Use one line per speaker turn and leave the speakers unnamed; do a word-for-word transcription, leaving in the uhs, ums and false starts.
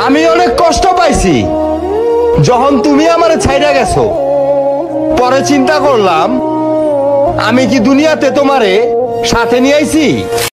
আমি অনেক কষ্ট পাইছি যখন তুমি আমারে ছাইড়া গেছো। পরে চিন্তা করলাম আমি কি দুনিয়াতে তোমারে সাথে নিয়ে আইছি।